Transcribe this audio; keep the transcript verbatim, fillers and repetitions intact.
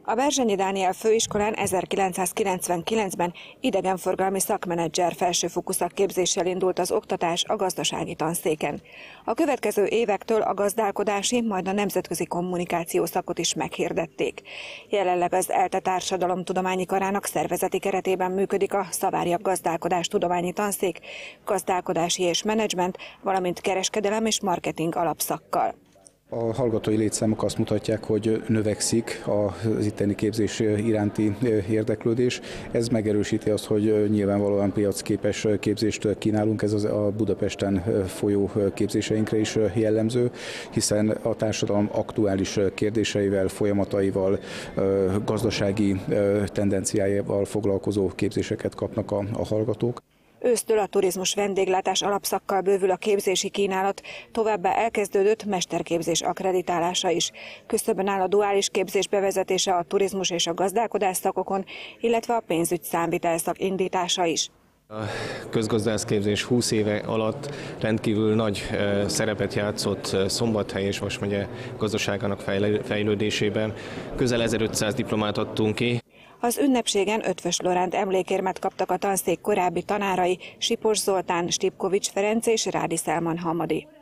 A Berzsenyi Dániel főiskolán ezerkilencszázkilencvenkilencben idegenforgalmi szakmenedzser felsőfokú szakképzéssel indult az oktatás a gazdasági tanszéken. A következő évektől a gazdálkodási, majd a nemzetközi kommunikáció szakot is meghirdették. Jelenleg az ELTE társadalomtudományi karának szervezeti keretében működik a Szaváryak gazdálkodás tudományi tanszék, gazdálkodási és menedzsment, valamint kereskedelem és marketing alapszakkal. A hallgatói létszámok azt mutatják, hogy növekszik az itteni képzés iránti érdeklődés. Ez megerősíti azt, hogy nyilvánvalóan piacképes képzést kínálunk, ez az a Budapesten folyó képzéseinkre is jellemző, hiszen a társadalom aktuális kérdéseivel, folyamataival, gazdasági tendenciájával foglalkozó képzéseket kapnak a, a hallgatók. Ősztől a turizmus vendéglátás alapszakkal bővül a képzési kínálat, továbbá elkezdődött mesterképzés akkreditálása is. Küszöbön áll a duális képzés bevezetése a turizmus és a gazdálkodás szakokon, illetve a pénzügy számvitelszak indítása is. A közgazdászképzés húsz éve alatt rendkívül nagy szerepet játszott Szombathely és Vas megye gazdaságának fejlődésében. Közel ezerötszáz diplomát adtunk ki. Az ünnepségen Ötvös Loránd emlékérmet kaptak a tanszék korábbi tanárai, Sipos Zoltán, Stipkovics Ferenc és Rádi Szelman Hamadi.